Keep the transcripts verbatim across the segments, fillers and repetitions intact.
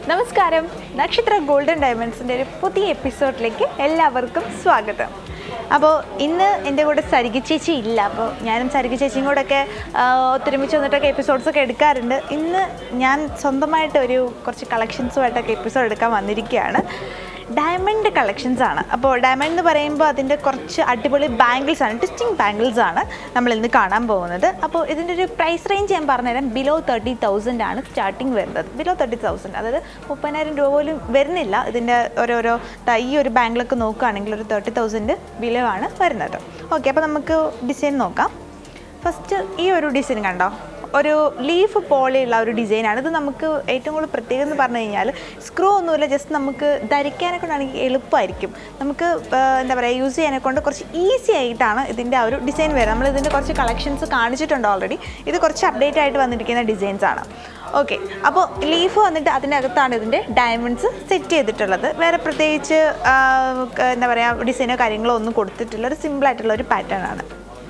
നമസ്കാരം Nakshatra Gold And Diamonds ന്റെ ഒരു പുതിയ എപ്പിസോഡിലേക്ക് എല്ലാവർക്കും സ്വാഗതം. അപ്പോൾ ഇന്ന് എൻ്റെ കൂടെ സരിക ചേച്ചി ഇല്ല. അപ്പോൾ ഞാനും സരിക ചേച്ചിയും കൂടെയൊക്കെ ഒത്തൊരുമിച്ച് വന്നിട്ടൊക്കെ എപ്പിസോഡ്സ് ഒക്കെ എടുക്കാറുണ്ട്. ഇന്ന് ഞാൻ സ്വന്തമായിട്ട് ഒരു കുറച്ച് കളക്ഷൻസുമായിട്ടൊക്കെ എപ്പിസോഡ് എടുക്കാൻ വന്നിരിക്കുകയാണ്. ഡയമണ്ട് കളക്ഷൻസ് ആണ്. അപ്പോൾ ഡയമണ്ട് എന്ന് പറയുമ്പോൾ അതിൻ്റെ കുറച്ച് അടിപൊളി ബാംഗിൾസ് ആണ്, ടിസ്റ്റിംഗ് ബാംഗിൾസ് ആണ് നമ്മൾ ഇന്ന് കാണാൻ പോകുന്നത്. അപ്പോൾ ഇതിൻ്റെ ഒരു പ്രൈസ് റേഞ്ച് ഞാൻ പറഞ്ഞുതരാം. ബിലോ തേർട്ടി തൗസൻഡ് ആണ് സ്റ്റാർട്ടിങ് വരുന്നത്. ബിലോ തേർട്ടി തൗസൻഡ് അതായത് മുപ്പതിനായിരം രൂപ പോലും വരുന്നില്ല. ഇതിൻ്റെ ഓരോരോ ഈ ഒരു ബാംഗിളൊക്കെ നോക്കുകയാണെങ്കിൽ ഒരു തേർട്ടി തൗസൻഡ് ബിലോ ആണ് വരുന്നത്. ഓക്കെ, അപ്പോൾ നമുക്ക് ഡിസൈൻ നോക്കാം. ഫസ്റ്റ് ഈ ഒരു ഡിസൈൻ കണ്ടോ, ഒരു ലീഫ് പോലെയുള്ള ഒരു ഡിസൈനാണ്. ഇത് നമുക്ക് ഏറ്റവും കൂടുതൽ പ്രത്യേകത എന്ന് പറഞ്ഞു കഴിഞ്ഞാൽ സ്ക്രൂ ഒന്നുമില്ല, ജസ്റ്റ് നമുക്ക് ധരിക്കാനൊക്കെ ആണെങ്കിൽ എളുപ്പമായിരിക്കും. നമുക്ക് എന്താ പറയുക, യൂസ് ചെയ്യാനെ കൊണ്ട് കുറച്ച് ഈസി ആയിട്ടാണ് ഇതിൻ്റെ ആ ഒരു ഡിസൈൻ വരുന്നത്. നമ്മൾ ഇതിൻ്റെ കുറച്ച് കളക്ഷൻസ് കാണിച്ചിട്ടുണ്ട് ഓൾറെഡി. ഇത് കുറച്ച് അപ്ഡേറ്റ് ആയിട്ട് വന്നിരിക്കുന്ന ഡിസൈൻസ് ആണ്. ഓക്കെ, അപ്പോൾ ലീഫ് വന്നിട്ട് അതിനകത്താണ് ഇതിൻ്റെ ഡയമണ്ട്സ് സെറ്റ് ചെയ്തിട്ടുള്ളത്. വേറെ പ്രത്യേകിച്ച് എന്താ പറയുക ഡിസൈനോ കാര്യങ്ങളോ ഒന്നും കൊടുത്തിട്ടില്ല. ഒരു സിമ്പിളായിട്ടുള്ള ഒരു പാറ്റേൺ ആണ്.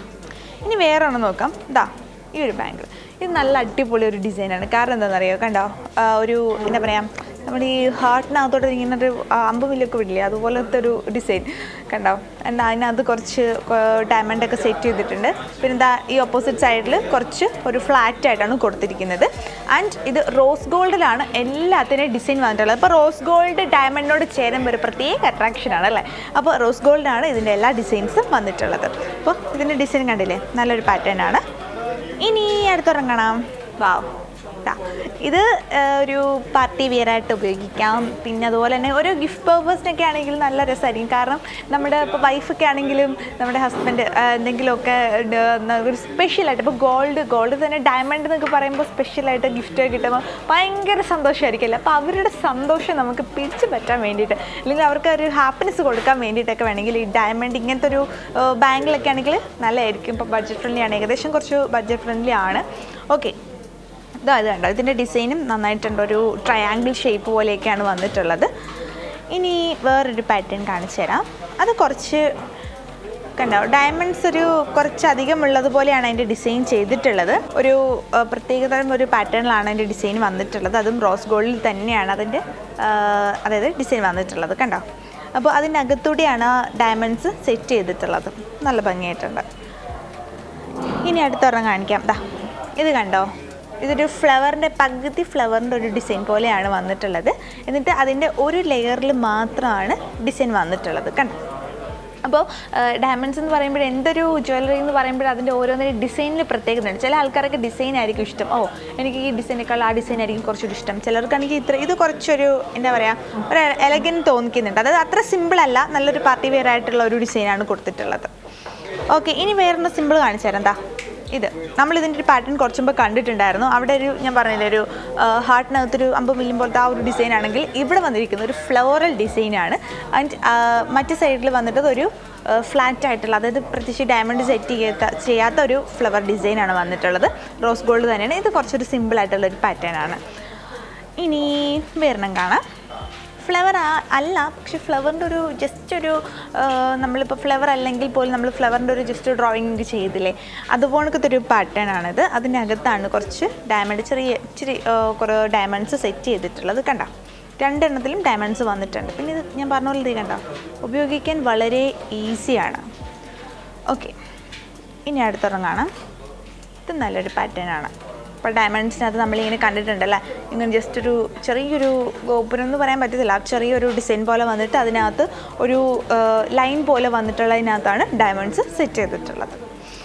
ഇനി വേറെ ഒന്ന് നോക്കാം. ഇതാ ഈ ഒരു ബാംഗിൾ, ഇത് നല്ല അടിപൊളി ഒരു ഡിസൈനാണ്. കാരണം എന്താണെന്നറിയോ, കണ്ടോ ഒരു എന്താ പറയുക, നമ്മുടെ ഈ ഹാർട്ടിനകത്തോട്ട് ഇങ്ങനെ ഒരു അമ്പുമില്ലൊക്കെ വിടില്ലേ, അതുപോലത്തെ ഒരു ഡിസൈൻ കണ്ടോ. എന്താ അതിനകത്ത് കുറച്ച് ഡയമണ്ടൊക്കെ സെറ്റ് ചെയ്തിട്ടുണ്ട്. പിന്നെ എന്താ ഈ ഓപ്പോസിറ്റ് സൈഡിൽ കുറച്ച് ഒരു ഫ്ലാറ്റ് ആയിട്ടാണ് കൊടുത്തിരിക്കുന്നത്. ആൻഡ് ഇത് റോസ് ഗോൾഡിലാണ് എല്ലാത്തിനും ഡിസൈൻ വന്നിട്ടുള്ളത്. അപ്പോൾ റോസ് ഗോൾഡ് ഡയമണ്ടിനോട് ചേരുമ്പോൾ ഒരു പ്രത്യേക അട്രാക്ഷനാണ് അല്ലേ. അപ്പോൾ റോസ് ഗോൾഡാണ് ഇതിൻ്റെ എല്ലാ ഡിസൈൻസും വന്നിട്ടുള്ളത്. അപ്പോൾ ഇതിൻ്റെ ഡിസൈൻ കണ്ടില്ലേ, നല്ലൊരു പാറ്റേൺ ആണ്. ഇനി അടുത്തൊരെണ്ണം കാണാം. വാവ്, ഇത് ഒരു പാർട്ടി വെയറായിട്ട് ഉപയോഗിക്കാം. പിന്നെ അതുപോലെ തന്നെ ഒരു ഗിഫ്റ്റ് പർപ്പസിനൊക്കെ ആണെങ്കിൽ നല്ല രസമായിരിക്കും. കാരണം നമ്മുടെ ഇപ്പോൾ വൈഫൊക്കെ ആണെങ്കിലും നമ്മുടെ ഹസ്ബൻഡ് എന്തെങ്കിലുമൊക്കെ ഒരു സ്പെഷ്യലായിട്ട്, ഇപ്പോൾ ഗോൾഡ് ഗോൾഡ് തന്നെ ഡയമണ്ട് എന്നൊക്കെ പറയുമ്പോൾ സ്പെഷ്യലായിട്ട് ഗിഫ്റ്റ് കിട്ടുമ്പോൾ ഭയങ്കര സന്തോഷമായിരിക്കില്ല. അപ്പോൾ അവരുടെ സന്തോഷം നമുക്ക് പിടിച്ചു പറ്റാൻ വേണ്ടിയിട്ട്, അല്ലെങ്കിൽ അവർക്ക് ഒരു ഹാപ്പിനെസ് കൊടുക്കാൻ വേണ്ടിയിട്ടൊക്കെ വേണമെങ്കിൽ ഈ ഡയമണ്ട് ഇങ്ങനത്തെ ഒരു ബാങ്കിലൊക്കെ ആണെങ്കിൽ നല്ലതായിരിക്കും. ഇപ്പോൾ ബഡ്ജറ്റ് ഫ്രണ്ട്ലി ആണ്, ഏകദേശം കുറച്ച് ബഡ്ജറ്റ് ഫ്രണ്ട്ലി ആണ്. ഓക്കെ, ഇതാ ഇത് കണ്ടോ, ഇതിൻ്റെ ഡിസൈനും നന്നായിട്ടുണ്ട്. ഒരു ട്രയാങ്കിൾ ഷേപ്പ് പോലെയൊക്കെയാണ് വന്നിട്ടുള്ളത്. ഇനി വേറൊരു പാറ്റേൺ കാണിച്ചു തരാം. അത് കുറച്ച് കണ്ടോ, ഡയമണ്ട്സ് ഒരു കുറച്ചധികം ഉള്ളതുപോലെയാണ് അതിൻ്റെ ഡിസൈൻ ചെയ്തിട്ടുള്ളത്. ഒരു പ്രത്യേകതരം ഒരു പാറ്റേണിലാണ് അതിൻ്റെ ഡിസൈൻ വന്നിട്ടുള്ളത്. അതും റോസ് ഗോൾഡിൽ തന്നെയാണ് അതിൻ്റെ അതായത് ഡിസൈൻ വന്നിട്ടുള്ളത് കണ്ടോ. അപ്പോൾ അതിൻ്റെ അകത്തൂടെയാണ് ഡയമണ്ട്സ് സെറ്റ് ചെയ്തിട്ടുള്ളത്. നല്ല ഭംഗിയായിട്ടുണ്ട്. ഇനി അടുത്തൊരെണ്ണം കാണിക്കാം. ദാ ഇത് കണ്ടോ, ഇതൊരു ഫ്ലവറിൻ്റെ പകുതി ഫ്ലവറിൻ്റെ ഒരു ഡിസൈൻ പോലെയാണ് വന്നിട്ടുള്ളത്. എന്നിട്ട് അതിൻ്റെ ഒരു ലെയറിൽ മാത്രമാണ് ഡിസൈൻ വന്നിട്ടുള്ളത് കണ്ടോ. അപ്പോൾ ഡയമണ്ട്സ് എന്ന് പറയുമ്പോൾ എന്തൊരു ജ്വല്ലറി എന്ന് പറയുമ്പോൾ അതിൻ്റെ ഓരോന്നിനും ഡിസൈനിൽ പ്രത്യേകതയുണ്ട്. ചില ആൾക്കാരൊക്കെ ഡിസൈൻ ആയിരിക്കും ഇഷ്ടം. ഓ എനിക്ക് ഈ ഡിസൈനേക്കാൾ ആ ഡിസൈൻ ആയിരിക്കും കുറച്ചൊരു ഇഷ്ടം. ചിലർക്കാണെങ്കിൽ ഇത്ര ഇത് കുറച്ചൊരു എന്താ പറയുക ഒരു എലഗൻ തോന്നിക്കുന്നുണ്ട്. അതായത് അത്ര സിമ്പിളല്ല, നല്ലൊരു പാർട്ടി വെയർ ആയിട്ടുള്ള ഒരു ഡിസൈനാണ് കൊടുത്തിട്ടുള്ളത്. ഓക്കെ, ഇനി വേറൊന്ന് സിമ്പിൾ കാണിച്ചു തരാം. എന്താ ഇത് നമ്മളിതിൻ്റെ ഒരു പാറ്റേൺ കുറച്ച് മുമ്പ് കണ്ടിട്ടുണ്ടായിരുന്നു. അവിടെ ഒരു ഞാൻ പറഞ്ഞില്ലേ ഒരു ഹാർട്ടിനകത്തൊരു അമ്പ് മില്ലും പോലത്തെ ആ ഒരു ഡിസൈൻ ആണെങ്കിൽ ഇവിടെ വന്നിരിക്കുന്ന ഒരു ഫ്ലോറൽ ഡിസൈനാണ്. ആൻഡ് മറ്റു സൈഡിൽ വന്നിട്ട് ഒരു ഫ്ലാറ്റ് ആയിട്ടുള്ള, അതായത് പ്രത്യേകിച്ച് ഡയമണ്ട് സെറ്റ് ചെയ്യാത്ത ചെയ്യാത്ത ഒരു ഫ്ലവർ ഡിസൈനാണ് വന്നിട്ടുള്ളത്. റോസ് ഗോൾഡ് തന്നെയാണ്. ഇത് കുറച്ചൊരു സിമ്പിളായിട്ടുള്ളൊരു പാറ്റേൺ ആണ്. ഇനി വേറെണ്ണം കാണാം. ഫ്ലവർ അല്ല, പക്ഷെ ഫ്ലവറിൻ്റെ ഒരു ജസ്റ്റ് ഒരു നമ്മളിപ്പോൾ ഫ്ലവർ അല്ലെങ്കിൽ പോലും നമ്മൾ ഫ്ലവറിൻ്റെ ഒരു ജസ്റ്റ് ഡ്രോയിങ് ചെയ്തില്ലേ, അതുപോലത്തെ ഒരു പാറ്റേൺ ആണിത്. അതിൻ്റെ അകത്താണ് കുറച്ച് ഡയമണ്ട് ചെറിയ ഇച്ചിരി കുറേ ഡയമണ്ട്സ് സെറ്റ് ചെയ്തിട്ടുള്ളത് കണ്ടോ. രണ്ടെണ്ണത്തിലും ഡയമണ്ട്സ് വന്നിട്ടുണ്ട്. പിന്നെ ഇത് ഞാൻ പറഞ്ഞ പോലെ ഇത് കണ്ടോ, ഉപയോഗിക്കാൻ വളരെ ഈസിയാണ്. ഓക്കെ, ഇനി അടുത്തൊരെണ്ണം കാണാം. ഇത് നല്ലൊരു പാറ്റേൺ ആണ്. ഇപ്പോൾ ഡയമണ്ട്സിനകത്ത് നമ്മളിങ്ങനെ കണ്ടിട്ടുണ്ടല്ലേ, ഇങ്ങനെ ജസ്റ്റ് ഒരു ചെറിയൊരു ഗോപുരം എന്ന് പറയാൻ പറ്റത്തില്ല, ചെറിയൊരു ഡിസൈൻ പോലെ വന്നിട്ട് അതിനകത്ത് ഒരു ലൈൻ പോലെ വന്നിട്ടുള്ളതിനകത്താണ് ഡയമണ്ട്സ് സെറ്റ് ചെയ്തിട്ടുള്ളത്.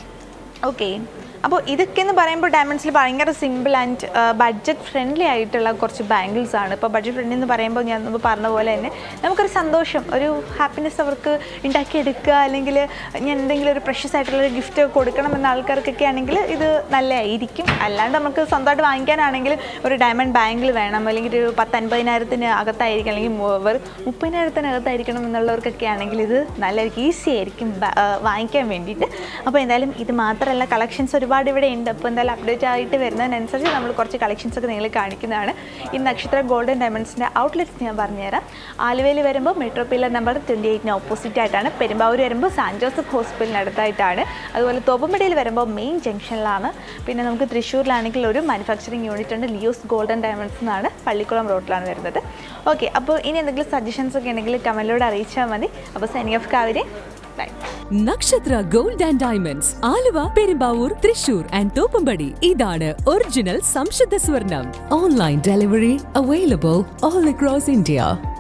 ഓക്കെ, അപ്പോൾ ഇതൊക്കെ എന്ന് പറയുമ്പോൾ ഡയമണ്ട്സിൽ ഭയങ്കര സിമ്പിൾ ആൻഡ് ബഡ്ജറ്റ് ഫ്രണ്ട്ലി ആയിട്ടുള്ള കുറച്ച് ബാംഗിൾസ് ആണ്. ഇപ്പോൾ ബഡ്ജറ്റ് ഫ്രണ്ട്ലി എന്ന് പറയുമ്പോൾ ഞാൻ മുമ്പ് പറഞ്ഞ പോലെ തന്നെ നമുക്കൊരു സന്തോഷം, ഒരു ഹാപ്പിനെസ് അവർക്ക് ഉണ്ടാക്കിയെടുക്കുക, അല്ലെങ്കിൽ ഞാൻ എന്തെങ്കിലും ഒരു പ്രഷ്യസ് ആയിട്ടുള്ളൊരു ഗിഫ്റ്റ് കൊടുക്കണം എന്ന ആൾക്കാർക്കൊക്കെ ആണെങ്കിൽ ഇത് നല്ലതായിരിക്കും. അല്ലാണ്ട് നമുക്ക് സ്വന്തമായിട്ട് വാങ്ങിക്കാനാണെങ്കിൽ ഒരു ഡയമണ്ട് ബാംഗിൾ വേണം, അല്ലെങ്കിൽ ഒരു പത്ത് അൻപതിനായിരത്തിന് അകത്തായിരിക്കും, അല്ലെങ്കിൽ വെറും മുപ്പതിനായിരത്തിനകത്തായിരിക്കണം എന്നുള്ളവർക്കൊക്കെ ആണെങ്കിൽ ഇത് നല്ലതായിരിക്കും, ഈസി ആയിരിക്കും വാങ്ങിക്കാൻ വേണ്ടിയിട്ട്. അപ്പോൾ എന്തായാലും ഇത് മാത്രമല്ല, കളക്ഷൻസ് ഒരുപാട് ഒരുപാട് ഇവിടെ ഉണ്ട്. അപ്പോൾ എന്തായാലും അപ്ഡേറ്റ് ആയിട്ട് വരുന്നതിനനുസരിച്ച് നമ്മൾ കുറച്ച് കളക്ഷൻസ് ഒക്കെ നിങ്ങൾ കാണിക്കുന്നതാണ്. ഈ നക്ഷത്ര ഗോൾഡൻ ഡയമണ്ട്സിൻ്റെ ഔട്ട്ലെറ്റ്സ് ഞാൻ പറഞ്ഞുതരാം. ആലുവയിൽ വരുമ്പോൾ മെട്രോ പില്ലർ നമ്പർ ട്വൻറ്റി എയ്റ്റിന് ഓപ്പോസിറ്റ് ആയിട്ടാണ്. പെരുമ്പാവൂർ വരുമ്പോൾ സാൻ ജോസഫ് ഹോസ്പിറ്റലിന് അടുത്തായിട്ടാണ്. അതുപോലെ തോപ്പുംപടിയിൽ വരുമ്പോൾ മെയിൻ ജംഗ്ഷനിലാണ്. പിന്നെ നമുക്ക് തൃശ്ശൂരിലാണെങ്കിൽ ഒരു മാനുഫാക്ചറിങ് യൂണിറ്റ് ഉണ്ട്, ലിയോസ് ഗോൾഡൻ ഡയമണ്ട്സ് എന്നാണ്, പള്ളിക്കുളം റോഡിലാണ് വരുന്നത്. ഓക്കെ, അപ്പോൾ ഇനി എന്തെങ്കിലും സജഷൻസ് ഒക്കെ ഉണ്ടെങ്കിൽ കമൻറ്റിലൂടെ അറിയിച്ചാൽ മതി. അപ്പോൾ signing off Kavya. Nakshatra Gold and Diamonds, Aluva, Perumbavoor, Thrissur and Thoppumpady. ഇതാണ് ഒറിജിനൽ സംശുദ്ധ സ്വർണം. Online delivery available all across India.